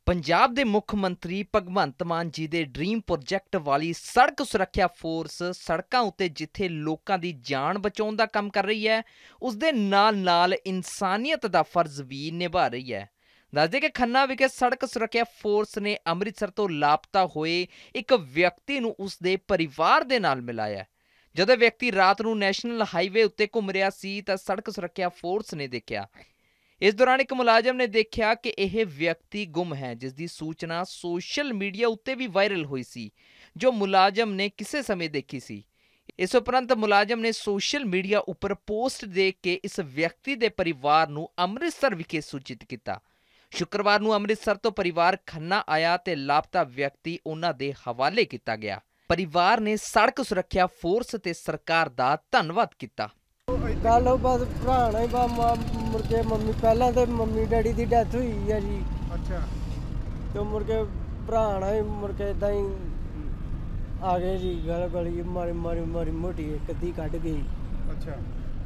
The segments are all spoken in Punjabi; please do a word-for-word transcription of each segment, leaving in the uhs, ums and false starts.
ਪੰਜਾਬ ਦੇ ਮੁੱਖ ਮੰਤਰੀ ਭਗਵੰਤ ਮਾਨ ਜੀ ਦੇ ਡ੍ਰੀਮ ਪ੍ਰੋਜੈਕਟ ਵਾਲੀ ਸੜਕ ਸੁਰੱਖਿਆ ਫੋਰਸ ਸੜਕਾਂ ਉੱਤੇ ਜਿੱਥੇ ਲੋਕਾਂ ਦੀ ਜਾਨ ਬਚਾਉਣ ਦਾ ਕੰਮ ਕਰ ਰਹੀ ਹੈ, ਉਸ ਦੇ ਨਾਲ-ਨਾਲ ਇਨਸਾਨੀਅਤ ਦਾ ਫਰਜ਼ ਵੀ ਨਿਭਾ ਰਹੀ ਹੈ। ਦੱਸਦੇ ਕਿ ਖੰਨਾ ਵਿਖੇ ਸੜਕ ਸੁਰੱਖਿਆ ਫੋਰਸ ਨੇ ਅੰਮ੍ਰਿਤਸਰ ਤੋਂ ਲਾਪਤਾ ਹੋਏ ਇੱਕ ਵਿਅਕਤੀ ਨੂੰ ਉਸ ਦੇ ਪਰਿਵਾਰ ਦੇ ਨਾਲ ਮਿਲਾਇਆ। ਜਦੋਂ ਵਿਅਕਤੀ ਰਾਤ ਨੂੰ ਨੈਸ਼ਨਲ ਹਾਈਵੇ ਉੱਤੇ ਘੁੰਮ ਰਿਹਾ ਸੀ ਤਾਂ ਸੜਕ ਸੁਰੱਖਿਆ ਫੋਰਸ ਨੇ ਦੇਖਿਆ। इस दौरान एक मुलाजम ने देखा कि यह व्यक्ति गुम है, जिसकी सूचना सोशल मीडिया उत्ते भी वायरल हुई सी, जो मुलाजम ने किसी समय देखी सी। इस उपरंत मुलाजम ने सोशल मीडिया उपर पोस्ट देख के इस व्यक्ति के परिवार नूं अमृतसर विखे सूचित किया। शुक्रवार नूं अमृतसर तो परिवार खन्ना आया तो लापता व्यक्ति उन्हां दे हवाले किया गया। परिवार ने सड़क सुरक्षा फोर्स ते सरकार दा धन्नवाद किया। गल बस भरा ही मुड़ के मम्मी पहला तो मम्मी डैडी की डैथ हुई है जी। अच्छा। तो मुड़ के भरा ही मुड़ के इदा ही आ गए जी। गल गली मारी मारी मारी मोटी एक अद्धी कढ़ गई। अच्छा।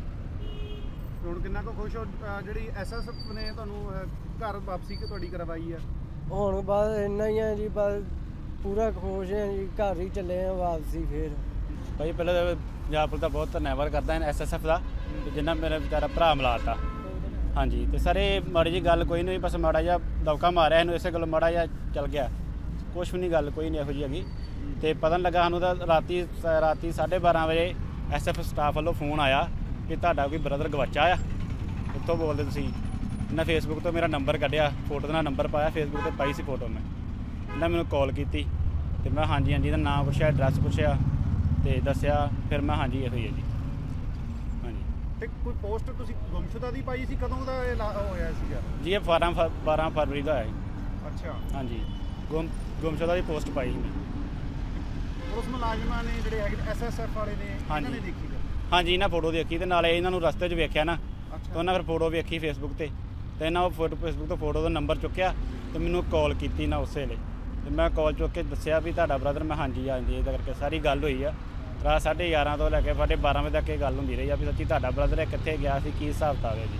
ਹੁਣ ਕਿੰਨਾ ਕੁ ਖੁਸ਼ ਹੋ ਜਿਹੜੀ ਐਸਐਸਐਫ ਨੇ ਤੁਹਾਨੂੰ ਘਰ ਵਾਪਸੀ ਕਿ ਤੁਹਾਡੀ ਕਰਵਾਈ ਹੈ? ਹੁਣ ਬਸ ਇੰਨਾ ਹੀ ਹੈ ਜੀ, ਬਸ ਪੂਰਾ ਖੁਸ਼ ਹੈ ਜੀ। ਘਰ ਹੀ ਚੱਲੇ ਆ ਵਾਪਸੀ ਫਿਰ। ਭਾਈ ਪਹਿਲਾਂ ਤਾਂ ਪੰਜਾਬ ਪੁਲਿਸ ਦਾ ਬਹੁਤ ਧੰਨਵਾਦ ਕਰਦਾ ਐਸ ਐਸ ਐਫ ਦਾ, ਜਿੰਨਾ ਮੇਰਾ ਵਿਚਾਰਾ ਭਰਾ ਮਿਲਾਤਾ। ਹਾਂਜੀ, ਤੇ ਸਰ ਇਹ ਮਾੜੀ ਜੀ ਗੱਲ ਕੋਈ ਨਹੀਂ, ਬਸ ਮਾੜਾ ਜਿਹਾ ਦੌਕਾ ਮਾਰਿਆ ਇਹਨੂੰ, ਇਸੇ ਗੱਲ ਮਾੜਾ ਜਿਹਾ ਚੱਲ ਗਿਆ, ਕੁਛ ਵੀ ਨਹੀਂ, ਗੱਲ ਕੋਈ ਨਹੀਂ ਇਹੋ ਜਿਹੀ ਹੈਗੀ। ਤੇ ਪਤਾ ਨਹੀਂ ਲੱਗਾ ਸਾਨੂੰ ਤਾਂ ਰਾਤੀ ਰਾਤੀ ਸਾਢੇ ਬਾਰਾਂ ਵਜੇ ਐਸ ਐਫ ਸਟਾਫ ਵੱਲੋਂ ਫੋਨ ਆਇਆ ਕਿ ਤੁਹਾਡਾ ਕੋਈ ਬ੍ਰਦਰ ਗਵਾਚਾ ਆ। ਉੱਥੋਂ ਬੋਲਦੇ ਤੁਸੀਂ। ਇਹਨਾਂ ਫੇਸਬੁੱਕ ਤੋਂ ਮੇਰਾ ਨੰਬਰ ਕੱਢਿਆ, ਫੋਟੋ ਦਾ ਨੰਬਰ ਪਾਇਆ, ਫੇਸਬੁੱਕ 'ਤੇ ਪਾਈ ਸੀ ਫੋਟੋ। ਮੈਂ ਇਹਨਾਂ ਮੈਨੂੰ ਕਾਲ ਕੀਤੀ ਅਤੇ ਮੈਂ ਹਾਂਜੀ ਹਾਂਜੀ ਇਹਦਾ ਨਾਮ ਪੁੱਛਿਆ, ਐਡਰੈਸ ਪੁੱਛਿਆ ਤੇ ਦੱਸਿਆ। ਫਿਰ ਮੈਂ ਹਾਂਜੀ ਇਹੋ ਹੀ ਹੈ ਜੀ। ਹਾਂਜੀ। ਤੇ ਕੋਈ ਪੋਸਟ ਤੁਸੀਂ ਗੁੰਮਸ਼ੁਦਾ ਦੀ ਪਾਈ ਸੀ, ਕਦੋਂ ਦਾ ਇਹ ਹੋਇਆ ਸੀਗਾ ਜੀ? ਇਹ ਬਾਰਾਂ ਬਾਰਾਂ ਫਰਵਰੀ ਦਾ ਹੋਇਆ ਜੀ। ਅੱਛਾ। ਹਾਂਜੀ, ਗੁੰਮ ਗੁੰਮਸ਼ੁਦਾ ਦੀ ਪੋਸਟ ਪਾਈ ਸੀ ਮੈਂ। ਪੁਲਿਸ ਮੁਲਾਜ਼ਮਾਂ ਨੇ ਜਿਹੜੇ ਹੈਗੇ ਐਸ ਐਸ ਐਫ ਵਾਲੇ ਨੇ, ਇਹਨਾਂ ਨੇ ਦੇਖੀ? ਹਾਂਜੀ, ਇਹਨਾਂ ਫੋਟੋ ਦੇਖੀ ਤੇ ਨਾਲੇ ਇਹਨਾਂ ਨੂੰ ਰਸਤੇ 'ਚ ਵੇਖਿਆ ਨਾ, ਤਾਂ ਉਹਨਾਂ ਫਿਰ ਫੋਟੋ ਵੇਖੀ ਫੇਸਬੁੱਕ 'ਤੇ, ਅਤੇ ਇਹਨਾਂ ਉਹ ਫੋਟੋ ਫੇਸਬੁੱਕ ਤੋਂ ਫੋਟੋ ਦਾ ਨੰਬਰ ਚੁੱਕਿਆ ਅਤੇ ਮੈਨੂੰ ਕਾਲ ਕੀਤੀ ਨਾ ਉਸੇ ਵੇਲੇ। ਅਤੇ ਮੈਂ ਕਾਲ ਚੁੱਕ ਕੇ ਦੱਸਿਆ ਵੀ ਤੁਹਾਡਾ ਬ੍ਰਦਰ। ਮੈਂ ਹਾਂਜੀ ਹਾਂਜੀ ਇਹਦਾ ਕਰਕੇ ਸਾਰੀ ਗੱਲ ਹੋਈ ਆ। ਰਾਤ ਸਾਢੇ ਗਿਆਰਾਂ ਤੋਂ ਲੈ ਕੇ ਸਾਢੇ ਬਾਰਾਂ ਵਜੇ ਤੱਕ ਇਹ ਗੱਲ ਹੁੰਦੀ ਰਹੀ ਆ ਵੀ ਸੱਚੀ ਤੁਹਾਡਾ ਬ੍ਰਦਰ ਹੈ, ਕਿੱਥੇ ਗਿਆ ਸੀ, ਕੀ ਹਿਸਾਬ ਕਿਤਾਬ ਹੈ ਜੀ।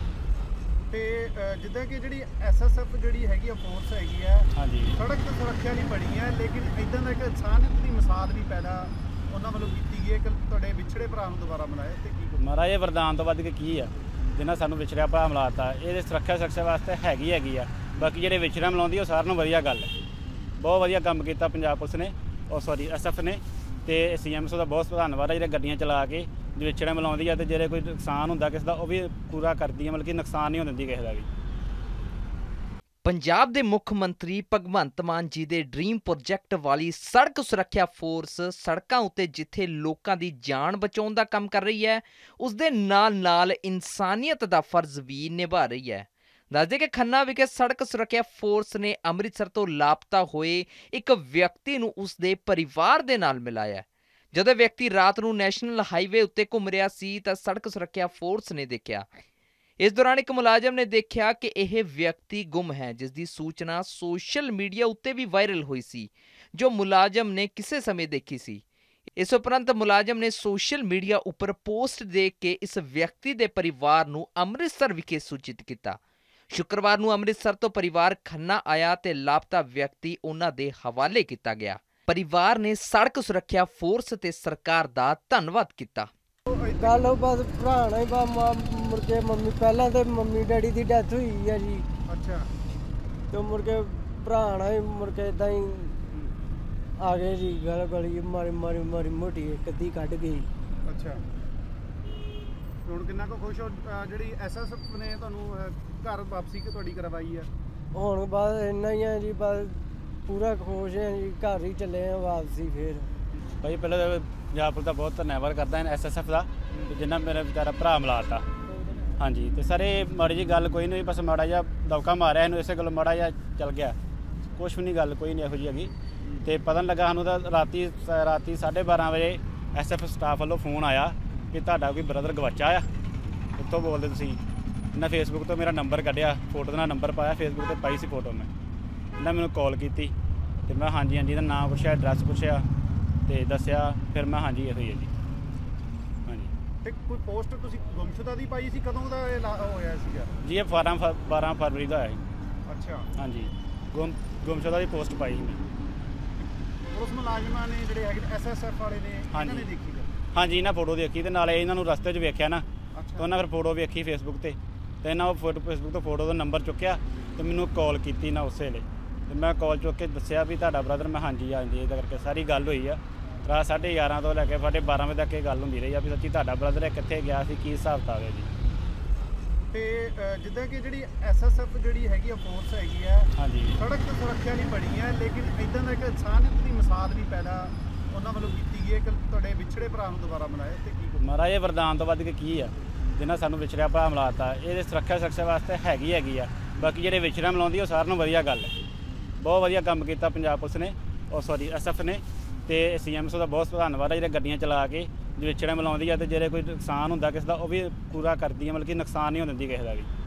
ਤੇ ਜਿੱਦਾਂ ਕਿ ਜਿਹੜੀ ਐਸ ਐਸ ਐਫ ਜਿਹੜੀ ਹੈਗੀ ਆ ਫੋਰਸ ਹੈਗੀ ਆ, ਹਾਂਜੀ, ਸੜਕ ਤੇ ਸੁਰੱਖਿਆ ਨਹੀਂ ਬਣੀ ਹੈ, ਲੇਕਿਨ ਇੱਦਾਂ ਦਾ ਇੱਕ ਇਨਸਾਨੀਅਤ ਦੀ ਮਿਸਾਲ ਵੀ ਪੈਦਾ ਉਹਨਾਂ ਵੱਲੋਂ ਕੀਤੀ ਗਈ ਹੈ ਕਿ ਤੁਹਾਡੇ ਵਿਛੜੇ ਭਰਾ ਨੂੰ ਦੁਬਾਰਾ ਮਿਲਾਇਆ। ਤੇ ਕੀ ਮਹਾਰਾਜ ਇਹ ਵਰਦਾਨ ਤੋਂ ਵੱਧ ਕੇ ਕੀ ਆ, ਜਿਹਨਾਂ ਸਾਨੂੰ ਵਿਛੜਿਆ ਭਰਾ ਮਿਲਾਤਾ। ਇਹਦੇ ਸੁਰੱਖਿਆ ਸੁਰੱਖਿਆ ਵਾਸਤੇ ਹੈਗੀ ਹੈਗੀ ਆ। ਬਾਕੀ ਜਿਹੜੇ ਵਿਛੜਿਆ ਮਿਲਾਉਂਦੀ ਉਹ ਸਾਰਿਆਂ ਨੂੰ ਵਧੀਆ ਗੱਲ ਹੈ। ਬਹੁਤ ਵਧੀਆ ਕੰਮ ਕੀਤਾ ਪੰਜਾਬ ਪੁਲਿਸ ਨੇ, ਉਹ ਸੌਰੀ ਐਸ ਐਫ ਨੇ, ਅਤੇ ਸੀ ਐਮ ਐਸ ਦਾ ਬਹੁਤ ਧੰਨਵਾਦ ਹੈ ਜਿਹੜੇ ਗੱਡੀਆਂ ਚਲਾ ਕੇ ਜੋ ਵਿਛੜਿਆ ਮਿਲਾਉਂਦੀ ਆ। ਅਤੇ ਜਿਹੜੇ ਕੋਈ ਨੁਕਸਾਨ ਹੁੰਦਾ ਕਿਸੇ ਦਾ ਉਹ ਵੀ ਪੂਰਾ ਕਰਦੀ ਹੈ, ਮਤਲਬ ਕਿ ਨੁਕਸਾਨ ਨਹੀਂ ਹੋਣ ਦਿੰਦੀ ਕਿਸੇ ਦਾ ਵੀ। ਪੰਜਾਬ ਦੇ ਮੁੱਖ ਮੰਤਰੀ ਭਗਵੰਤ ਮਾਨ ਜੀ ਦੇ ਡ੍ਰੀਮ ਪ੍ਰੋਜੈਕਟ ਵਾਲੀ ਸੜਕ ਸੁਰੱਖਿਆ ਫੋਰਸ ਸੜਕਾਂ ਉੱਤੇ ਜਿੱਥੇ ਲੋਕਾਂ ਦੀ ਜਾਨ ਬਚਾਉਣ ਦਾ ਕੰਮ ਕਰ ਰਹੀ ਹੈ, ਉਸ ਦੇ ਨਾਲ-ਨਾਲ ਇਨਸਾਨੀਅਤ ਦਾ ਫਰਜ਼ ਵੀ ਨਿਭਾ ਰਹੀ ਹੈ। ਦੱਸਦੇ ਕਿ ਖੰਨਾ ਵਿਖੇ ਸੜਕ ਸੁਰੱਖਿਆ ਫੋਰਸ ਨੇ ਅੰਮ੍ਰਿਤਸਰ ਤੋਂ ਲਾਪਤਾ ਹੋਏ ਇੱਕ ਵਿਅਕਤੀ ਨੂੰ ਉਸ ਦੇ ਪਰਿਵਾਰ ਦੇ ਨਾਲ ਮਿਲਾਇਆ। ਜਦੋਂ ਵਿਅਕਤੀ ਰਾਤ ਨੂੰ ਨੈਸ਼ਨਲ ਹਾਈਵੇ ਉੱਤੇ ਘੁੰਮ ਰਿਹਾ ਸੀ ਤਾਂ ਸੜਕ ਸੁਰੱਖਿਆ ਫੋਰਸ ਨੇ ਦੇਖਿਆ। इस दौरान एक मुलाजम ने देखा कि यह व्यक्ति गुम है, जिसकी सूचना सोशल मीडिया उत्ते भी वायरल हुई सी, जो मुलाजम ने किसी समय देखी सी। इस उपरंत मुलाजम ने सोशल मीडिया उपर पोस्ट देख के इस व्यक्ति के परिवार नूं अमृतसर विखे सूचित किया। शुक्रवार नूं अमृतसर तो परिवार खन्ना आया तो लापता व्यक्ति उन्हां दे हवाले किया गया। परिवार ने सड़क सुरक्षा फोर्स ते सरकार दा धन्नवाद किया। गल बस भरा ही मुड़ के मम्मी पहला तो मम्मी डैडी की डैथ हुई है जी। अच्छा। तो मुड़ के भरा ही मुड़ के इदा ही आ गए जी। गल गली मारी मारी मारी मोटी एक अद्धी कढ़ गई। अच्छा। ਹੁਣ ਕਿੰਨਾ ਕੁ ਖੁਸ਼ ਹੋ ਜਿਹੜੀ ਐਸ ਐਸ ਐਫ ਨੇ ਤੁਹਾਨੂੰ ਘਰ ਵਾਪਸੀ ਕਿ ਤੁਹਾਡੀ ਕਰਵਾਈ ਹੈ? ਹੁਣ ਬਸ ਇੰਨਾ ਹੀ ਹੈ ਜੀ, ਬਸ ਪੂਰਾ ਖੁਸ਼ ਹੈ ਜੀ। ਘਰ ਹੀ ਚੱਲੇ ਆ ਵਾਪਸੀ ਫਿਰ। ਭਾਈ ਪਹਿਲਾਂ ਤਾਂ ਪੰਜਾਬ ਪੁਲਿਸ ਦਾ ਬਹੁਤ ਧੰਨਵਾਦ ਕਰਦਾ ਐਸ ਐਸ ਐਫ ਦਾ, ਜਿੰਨਾ ਮੇਰਾ ਵਿਚਾਰਾ ਭਰਾ ਮਿਲਾਤਾ। ਹਾਂਜੀ, ਤੇ ਸਰ ਇਹ ਮਾੜੀ ਜੀ ਗੱਲ ਕੋਈ ਨਹੀਂ, ਬਸ ਮਾੜਾ ਜਿਹਾ ਦੌਕਾ ਮਾਰਿਆ ਇਹਨੂੰ, ਇਸੇ ਗੱਲ ਮਾੜਾ ਜਿਹਾ ਚੱਲ ਗਿਆ, ਕੁਛ ਵੀ ਨਹੀਂ, ਗੱਲ ਕੋਈ ਨਹੀਂ ਇਹੋ ਜਿਹੀ ਹੈਗੀ। ਤੇ ਪਤਾ ਨਹੀਂ ਲੱਗਾ ਸਾਨੂੰ ਤਾਂ ਰਾਤੀ ਰਾਤੀ ਸਾਢੇ ਬਾਰਾਂ ਵਜੇ ਐਸ ਐਫ ਸਟਾਫ ਵੱਲੋਂ ਫੋਨ ਆਇਆ ਕਿ ਤੁਹਾਡਾ ਕੋਈ ਬ੍ਰਦਰ ਗਵਾਚਾ ਆ। ਉੱਥੋਂ ਬੋਲਦੇ ਤੁਸੀਂ। ਇਹਨਾਂ ਫੇਸਬੁੱਕ ਤੋਂ ਮੇਰਾ ਨੰਬਰ ਕੱਢਿਆ, ਫੋਟੋ ਦਾ ਨੰਬਰ ਪਾਇਆ, ਫੇਸਬੁੱਕ 'ਤੇ ਪਾਈ ਸੀ ਫੋਟੋ। ਮੈਂ ਇਹਨਾਂ ਮੈਨੂੰ ਕਾਲ ਕੀਤੀ ਅਤੇ ਮੈਂ ਹਾਂਜੀ ਹਾਂਜੀ ਇਹਦਾ ਨਾਮ ਪੁੱਛਿਆ, ਐਡਰੈਸ ਪੁੱਛਿਆ ਤੇ ਦੱਸਿਆ। ਫਿਰ ਮੈਂ ਹਾਂਜੀ ਇਹੋ ਹੀ ਹੈ ਜੀ। ਹਾਂਜੀ। ਤੇ ਕੋਈ ਪੋਸਟ ਤੁਸੀਂ ਗੁੰਮਸ਼ੁਦਾ ਦੀ ਪਾਈ ਸੀ, ਕਦੋਂ ਦਾ ਇਹ ਹੋਇਆ ਸੀਗਾ ਜੀ? ਇਹ ਬਾਰਾਂ ਬਾਰਾਂ ਫਰਵਰੀ ਦਾ ਹੋਇਆ ਜੀ। ਅੱਛਾ। ਹਾਂਜੀ, ਗੁੰਮ ਗੁੰਮਸ਼ੁਦਾ ਦੀ ਪੋਸਟ ਪਾਈ ਸੀ ਮੈਂ। ਪੁਲਿਸ ਮੁਲਾਜ਼ਮਾਂ ਨੇ ਜਿਹੜੇ ਹੈਗੇ ਐਸਐਸਐਫ ਵਾਲੇ ਨੇ ਇਹਨਾਂ ਹਾਂਜੀ। ਨੇ ਦੇਖੀ ਫਿਰ? ਹਾਂਜੀ ਇਹਨਾਂ ਫੋਟੋ ਦੇਖੀ ਤੇ ਨਾਲੇ ਇਹਨਾਂ ਨੂੰ ਰਸਤੇ 'ਚ ਵੇਖਿਆ ਨਾ ਤੇ ਅੱਛਾ ਉਹਨਾਂ ਫਿਰ ਫੋਟੋ ਵੇਖੀ ਫੇਸਬੁੱਕ ਤੇ ਤੇ ਇਹਨਾਂ ਉਹ ਫੋਟੋ ਫੇਸਬੁੱਕ ਤੋਂ ਫੋਟੋ ਦਾ ਨੰਬਰ ਚੁੱਕਿਆ ਤੇ ਮੈਨੂੰ ਕਾਲ ਕੀਤੀ ਨਾ ਉਸੇ ਵੇਲੇ ਤੇ ਮੈਂ ਕਾਲ ਚੁੱਕ ਕੇ ਦੱਸਿਆ ਵੀ ਤੁਹਾਡਾ ਬ੍ਰਦਰ। ਮੈਂ ਹਾਂਜੀ ਹਾਂਜੀ ਇਹਦਾ ਕਰਕੇ ਸਾਰੀ ਗੱਲ ਹੋਈ ਆ। ਰਾਤ ਸਾਢੇ ਗਿਆਰਾਂ ਤੋਂ ਲੈ ਕੇ ਸਾਢੇ ਬਾਰਾਂ ਵਜੇ ਤੱਕ ਇਹ ਗੱਲ ਹੁੰਦੀ ਰਹੀ ਆ ਵੀ ਸੱਚੀ ਤੁਹਾਡਾ ਬ੍ਰਦਰ ਹੈ, ਕਿੱਥੇ ਗਿਆ ਸੀ, ਕੀ ਹਿਸਾਬ ਕਿਤਾਬ ਹੈ ਜੀ। ਤੇ ਅ, ਜਿੱਦਾਂ ਕਿ ਜਿਹੜੀ ਐਸਐਸਐਫ ਜਿਹੜੀ ਹੈਗੀ ਆ ਫੋਰਸ ਹੈਗੀ ਆ ਹਾਂਜੀ ਸੜਕ ਤੇ ਸੁਰੱਖਿਆ ਲਈ ਬਣੀ ਹੈ, ਲੇਕਿਨ ਇਦਾਂ ਦਾ ਇੱਕ ਇਨਸਾਨੀਅਤ ਦੀ ਮਿਸਾਲ ਵੀ ਪੈਦਾ ਉਹਨਾਂ ਵੱਲੋਂ ਕੀਤੀ ਗਈ ਹੈ ਕਿ ਤੁਹਾਡੇ ਵਿਛੜੇ ਭਰਾ ਨੂੰ ਦੁਬਾਰਾ ਮਿਲਾਇਆ ਤੇ ਕੀ ਕਹੋਗੇ? ਮਹਾਰਾਜ ਇਹ ਵਰਦਾਨ ਤੋਂ ਵੱਧ ਕੇ ਕੀ ਆ ਜਿਹਨਾਂ ਸਾਨੂੰ ਵਿਛੜਿਆ ਭਰਾ ਮਿਲਾਤਾ। ਇਹਦੇ ਸੁਰੱਖਿਆ ਸੁਰੱਖਿਆ ਵਾਸਤੇ ਹੈਗੀ ਹੈਗੀ ਆ। ਬਾਕੀ ਜਿਹੜੇ ਵਿਛੜਿਆ ਮਿਲਾਉਂਦੀ ਉਹ ਸਾਰਿਆਂ ਨੂੰ ਵਧੀਆ ਗੱਲ ਹੈ। ਬਹੁਤ ਵਧੀਆ ਕੰਮ ਕੀਤਾ ਪੰਜਾਬ ਪੁਲਿਸ ਨੇ, ਉਹ ਸੌਰੀ ਐਸ ਐਫ ਨੇ ਤੇ ਸੀ ਐਮ ਐਸ ਦਾ ਬਹੁਤ ਧੰਨਵਾਦ ਹੈ ਜਿਹੜੇ ਗੱਡੀਆਂ ਚਲਾ ਕੇ ਜੇ ਵਿਛੜਿਆ ਮਿਲਾਉਂਦੀ ਆ ਤੇ ਜਿਹੜੇ ਕੋਈ ਨੁਕਸਾਨ ਹੁੰਦਾ ਕਿਸੇ ਦਾ ਉਹ ਵੀ ਪੂਰਾ ਕਰਦੀ ਹੈ, ਮਤਲਬ ਕਿ ਨੁਕਸਾਨ ਨਹੀਂ ਹੋਣ ਦਿੰਦੀ ਕਿਸੇ ਦਾ ਵੀ।